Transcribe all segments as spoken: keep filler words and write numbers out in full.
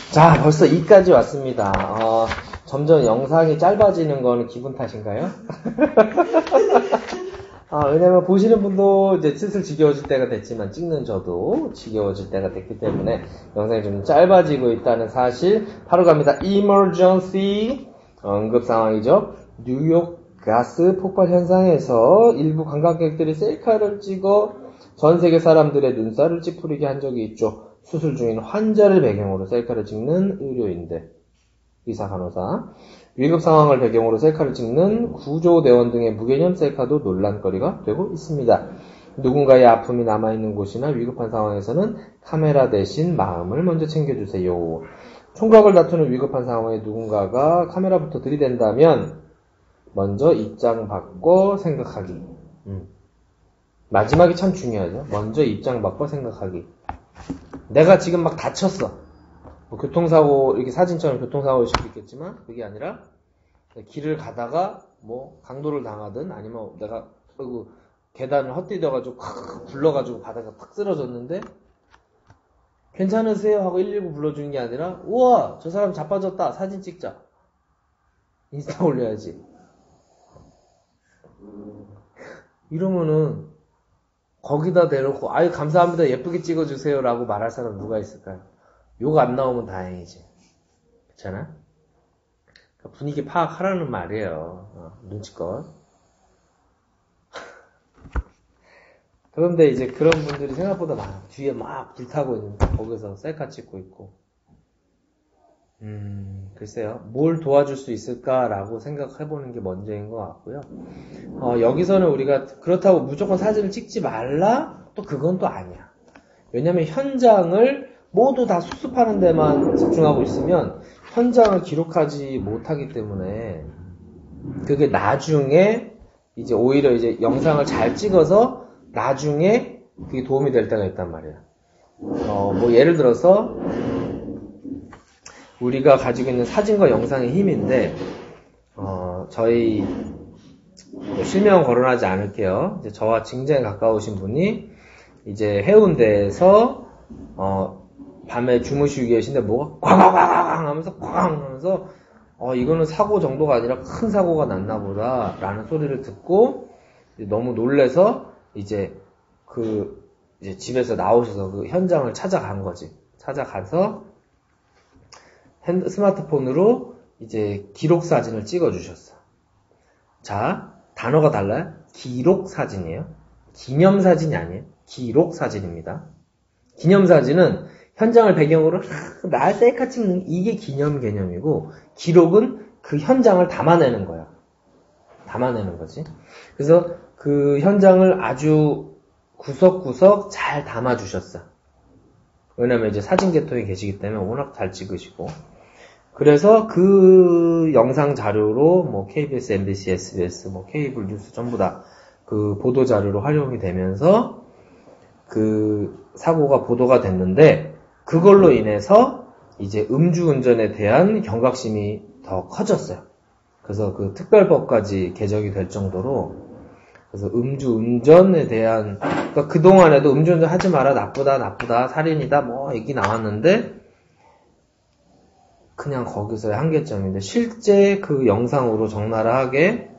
자, 벌써 이까지 왔습니다. 어, 점점 영상이 짧아지는 거는 기분 탓인가요? 아, 왜냐면 보시는 분도 이제 슬슬 지겨워질 때가 됐지만 찍는 저도 지겨워질 때가 됐기 때문에 영상이 좀 짧아지고 있다는 사실 바로 갑니다. Emergency 어, 응급 상황이죠. 뉴욕 가스 폭발 현상에서 일부 관광객들이 셀카를 찍어 전 세계 사람들의 눈살을 찌푸리게 한 적이 있죠. 수술 중인 환자를 배경으로 셀카를 찍는 의료인들, 의사, 간호사, 위급 상황을 배경으로 셀카를 찍는 구조대원 등의 무개념 셀카도 논란거리가 되고 있습니다. 누군가의 아픔이 남아있는 곳이나 위급한 상황에서는 카메라 대신 마음을 먼저 챙겨주세요. 총각을 다투는 위급한 상황에 누군가가 카메라부터 들이댄다면 먼저 입장 바꿔 생각하기. 음. 마지막이 참 중요하죠. 먼저 입장 바꿔 생각하기. 내가 지금 막 다쳤어. 뭐 교통사고, 이렇게 사진처럼 교통사고일 수도 있겠지만, 그게 아니라, 길을 가다가, 뭐, 강도를 당하든, 아니면 내가, 그, 계단을 헛디뎌가지고, 콱 굴러가지고 바닥에 탁 쓰러졌는데, 괜찮으세요? 하고 일일구 불러주는 게 아니라, 우와! 저 사람 자빠졌다. 사진 찍자. 인스타 올려야지. 이러면은, 거기다 대놓고, 아유, 감사합니다. 예쁘게 찍어주세요. 라고 말할 사람 누가 있을까요? 욕 안 나오면 다행이지. 그렇잖아? 그러니까 분위기 파악하라는 말이에요. 어, 눈치껏. 그런데 이제 그런 분들이 생각보다 많아. 뒤에 막 불타고 있는데, 거기서 셀카 찍고 있고. 음, 글쎄요. 뭘 도와줄 수 있을까라고 생각해보는 게 먼저인 것 같고요. 어, 여기서는 우리가 그렇다고 무조건 사진을 찍지 말라? 또 그건 또 아니야. 왜냐면 현장을 모두 다 수습하는 데만 집중하고 있으면 현장을 기록하지 못하기 때문에 그게 나중에 이제 오히려 이제 영상을 잘 찍어서 나중에 그게 도움이 될 때가 있단 말이야. 어, 뭐 예를 들어서 우리가 가지고 있는 사진과 영상의 힘인데, 어, 저희, 실명 거론하지 않을게요. 이제 저와 굉장히 가까우신 분이, 이제 해운대에서, 어, 밤에 주무시고 계신데, 뭐가 꽝꽝꽝꽝 하면서 꽝 하면서, 어, 이거는 사고 정도가 아니라 큰 사고가 났나 보다, 라는 소리를 듣고, 너무 놀래서, 이제, 그, 이제 집에서 나오셔서 그 현장을 찾아간 거지. 찾아가서, 핸드, 스마트폰으로 이제 기록 사진을 찍어 주셨어. 자, 단어가 달라요. 기록 사진이에요. 기념 사진이 아니에요. 기록 사진입니다. 기념 사진은 현장을 배경으로 나 셀카 찍는 이게 기념 개념이고, 기록은 그 현장을 담아내는 거야. 담아내는 거지. 그래서 그 현장을 아주 구석구석 잘 담아 주셨어. 왜냐면 이제 사진 계통에 계시기 때문에 워낙 잘 찍으시고. 그래서 그 영상 자료로 뭐 케이비에스, 엠비씨, 에스비에스, 뭐 케이블 뉴스 전부 다 그 보도 자료로 활용이 되면서 그 사고가 보도가 됐는데 그걸로 인해서 이제 음주운전에 대한 경각심이 더 커졌어요. 그래서 그 특별법까지 개정이 될 정도로 그래서 음주운전에 대한 그러니까 그동안에도 음주운전 하지 마라 나쁘다 나쁘다 살인이다 뭐 얘기 나왔는데 그냥 거기서의 한계점인데 실제 그 영상으로 적나라하게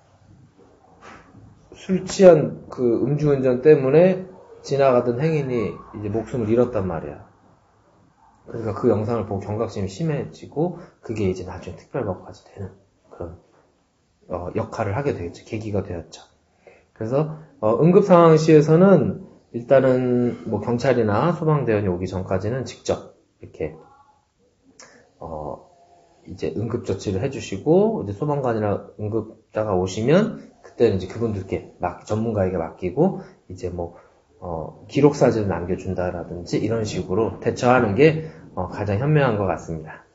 술 취한 그 음주운전 때문에 지나가던 행인이 이제 목숨을 잃었단 말이야. 그러니까 그 영상을 보고 경각심이 심해지고 그게 이제 나중에 특별법까지 되는 그런 어, 역할을 하게 되겠죠. 계기가 되었죠. 그래서 어, 응급상황시에서는 일단은 뭐 경찰이나 소방대원이 오기 전까지는 직접 이렇게 어 이제 응급조치를 해주시고 이제 소방관이나 응급자가 오시면 그때는 이제 그분들께 막 전문가에게 맡기고 이제 뭐 어, 기록 사진을 남겨준다라든지 이런 식으로 대처하는 게 어, 가장 현명한 것 같습니다.